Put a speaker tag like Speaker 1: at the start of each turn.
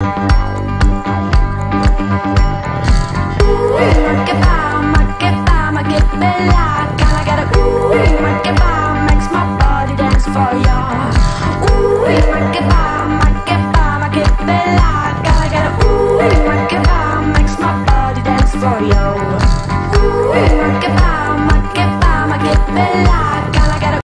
Speaker 1: bella. Gotta get a ooh, makes my body dance for ya. Ooh, bella. Gotta get a ooh, makes my body dance for you.